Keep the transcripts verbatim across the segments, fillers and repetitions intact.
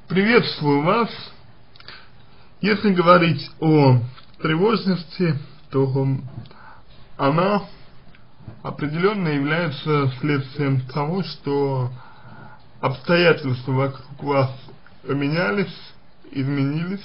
Приветствую вас. Если говорить о тревожности, то она определенно является следствием того, что обстоятельства вокруг вас поменялись, изменились,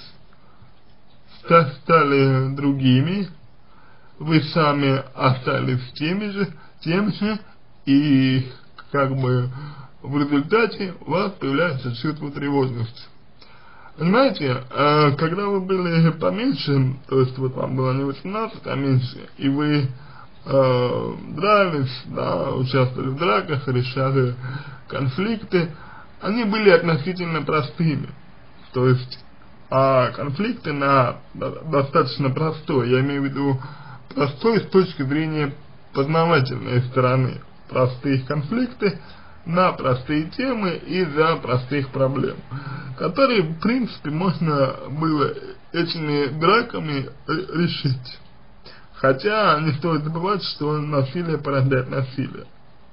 стали другими, вы сами остались теми же, тем же, и как бы в результате у вас появляется чувство тревожности. Понимаете, когда вы были поменьше, то есть вот вам было не восемнадцать, а меньше, и вы э, дрались, да, участвовали в драках, решали конфликты, они были относительно простыми. То есть а конфликты на достаточно простой, я имею в виду простой с точки зрения познавательной стороны, простые конфликты на простые темы из-за простых проблем, которые в принципе можно было этими драками решить. Хотя не стоит забывать, что насилие порождает насилие.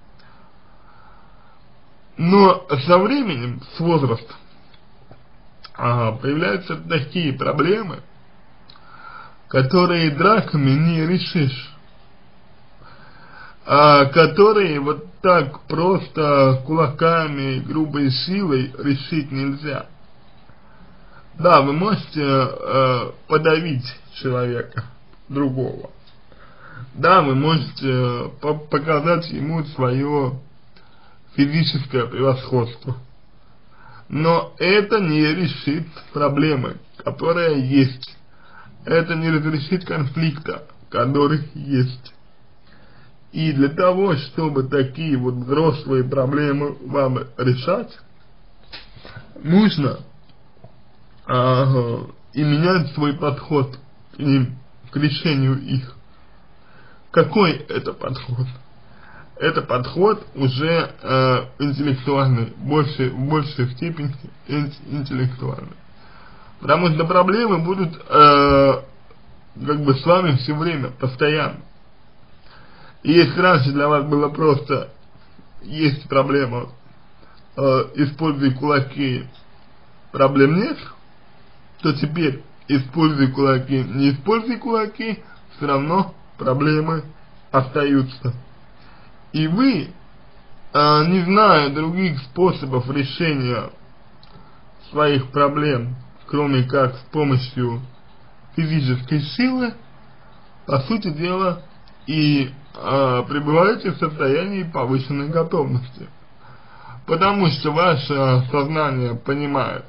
Но со временем, с возрастом, а, появляются такие проблемы, которые драками не решишь, а, которые вот так просто кулаками, грубой силой решить нельзя. Да, вы можете э, подавить человека, другого. Да, вы можете по показать ему свое физическое превосходство. Но это не решит проблемы, которая есть. Это не разрешит конфликта, который есть. И для того, чтобы такие вот взрослые проблемы вам решать, нужно э, и менять свой подход к ним, к решению их. Какой это подход? Это подход уже э, интеллектуальный, больше, в большей степени интеллектуальный. Потому что проблемы будут э, как бы с вами все время, постоянно. И если раньше для вас было просто, есть проблема, э, используй кулаки, проблем нет, то теперь используй кулаки, не используй кулаки, все равно проблемы остаются. И вы, э, не зная других способов решения своих проблем, кроме как с помощью физической силы, по сути дела, и э, пребываете в состоянии повышенной готовности. Потому что ваше сознание понимает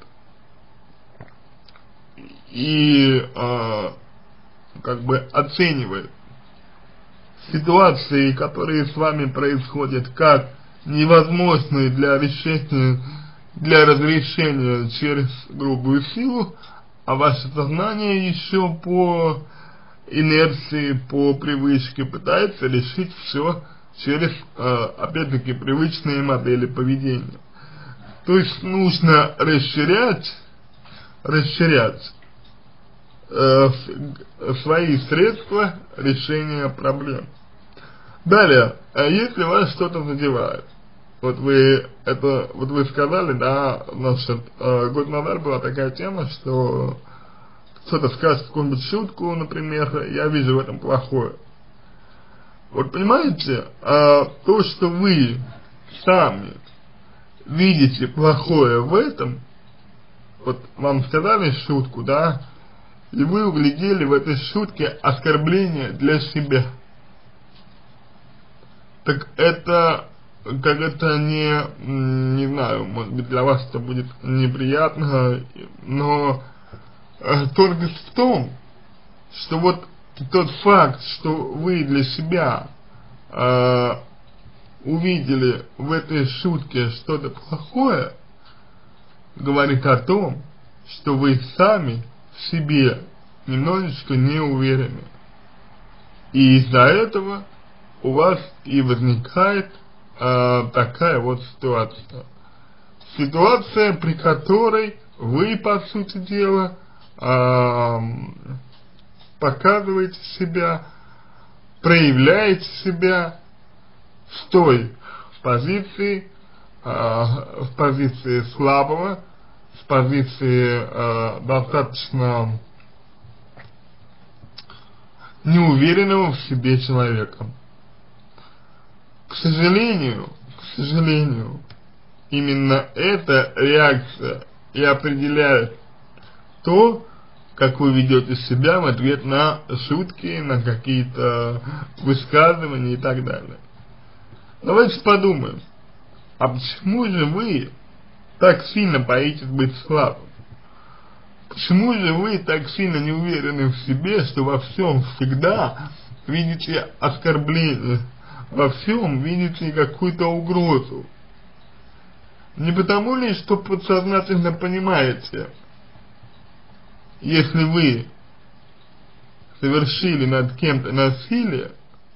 и э, как бы оценивает ситуации, которые с вами происходят, как невозможные для решения, для разрешения через грубую силу, а ваше сознание еще по инерции, по привычке пытается решить все через, э, опять-таки, привычные модели поведения. То есть нужно расширять, расширять э, свои средства решения проблем. Далее, если вас что-то задевает, вот вы это, вот вы сказали, да, значит, э, год назад была такая тема, что кто-то скажет какую-нибудь шутку, например, я вижу в этом плохое. Вот понимаете, э, то, что вы сами видите плохое в этом, вот вам сказали шутку, да, и вы углядели в этой шутке оскорбление для себя. Так это, как это не, не знаю, может быть для вас это будет неприятно, но э, тонкость в том, что вот тот факт, что вы для себя э, увидели в этой шутке что-то плохое, говорит о том, что вы сами в себе немножечко не уверены. И из-за этого у вас и возникает э, такая вот ситуация. Ситуация, при которой вы, по сути дела, э, показываете себя, проявляете себя с той позиции, э, в позиции слабого, с позиции э, достаточно неуверенного в себе человека. К сожалению, к сожалению, именно эта реакция и определяет то, как вы ведете себя в ответ на шутки, на какие-то высказывания и так далее. Давайте подумаем, а почему же вы так сильно боитесь быть слабым? Почему же вы так сильно не уверены в себе, что во всем всегда видите оскорбление, во всем видите какую-то угрозу? Не потому ли, что подсознательно понимаете, если вы совершили над кем-то насилие,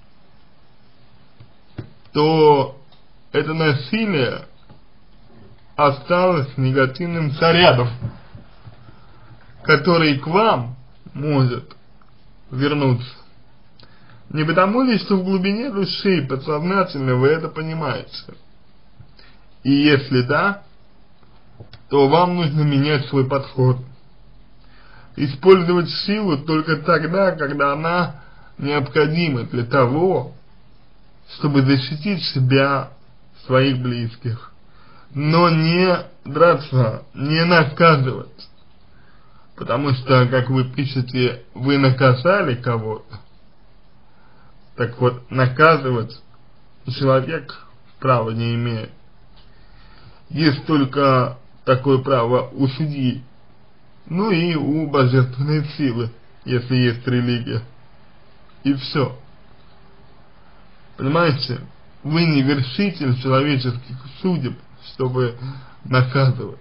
то это насилие осталось негативным зарядом, который к вам может вернуться. Не потому ли, что в глубине души подсознательно вы это понимаете? И если да, то вам нужно менять свой подход. Использовать силу только тогда, когда она необходима для того, чтобы защитить себя, своих близких. Но не драться, не наказывать. Потому что, как вы пишете, вы наказали кого-то. Так вот, наказывать человек права не имеет. Есть только такое право у судьи, ну и у божественной силы, если есть религия. И все. Понимаете, вы не вершитель человеческих судеб, чтобы наказывать.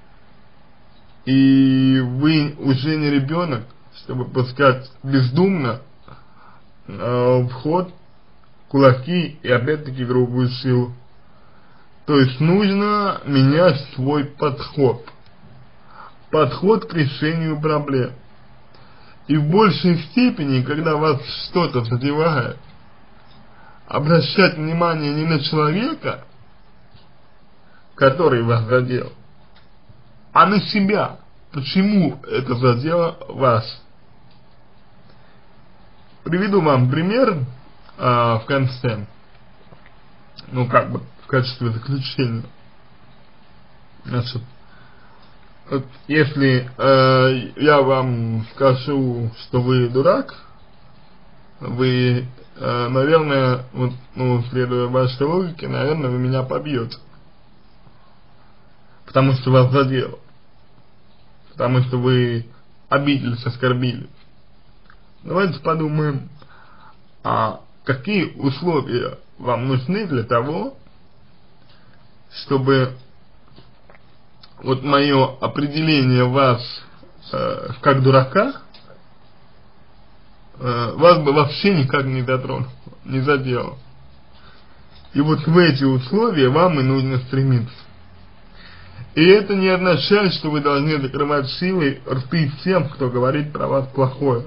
И вы уже не ребенок, чтобы пускать бездумно э, в ход кулаки и опять-таки грубую силу. То есть нужно менять свой подход. Подход к решению проблем. И в большей степени, когда вас что-то задевает, обращать внимание не на человека, который вас задел, а на себя. Почему это задело вас? Приведу вам пример а, в конце, ну как бы в качестве заключения. Значит, вот если э, я вам скажу, что вы дурак, вы, э, наверное, вот, ну, следуя вашей логике, наверное, вы меня побьете. Потому что вас задело. Потому что вы обиделись, оскорбились. Давайте подумаем, а какие условия вам нужны для того, чтобы вот мое определение вас э, как дурака э, вас бы вообще никак не затронул, не задело. И вот в эти условия вам и нужно стремиться. И это не означает, что вы должны закрывать силой рты всем, кто говорит про вас плохое.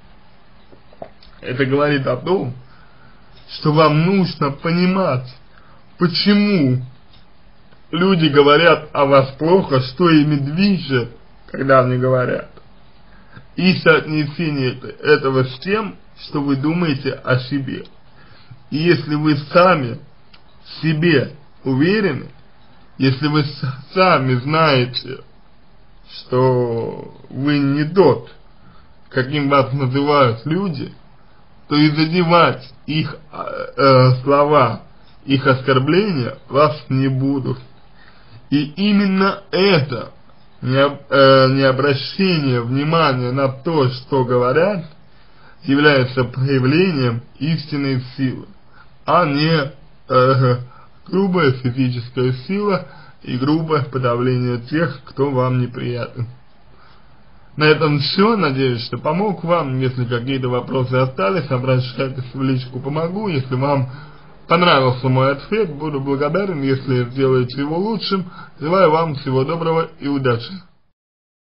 Это говорит о том, что вам нужно понимать, почему люди говорят о вас плохо, что ими движет, когда они говорят. И соотнесение этого с тем, что вы думаете о себе. И если вы сами в себе уверены, если вы сами знаете, что вы не тот, каким вас называют люди, то и задевать их э, слова, их оскорбления вас не будут. И именно это не, э, не обращение внимания на то, что говорят, является проявлением истинной силы, а не э, грубая физическая сила и грубое подавление тех, кто вам неприятен. На этом все. Надеюсь, что помог вам. Если какие-то вопросы остались, обращайтесь в личку, помогу. Если вам понравился мой ответ, буду благодарен, если сделаете его лучшим. Желаю вам всего доброго и удачи.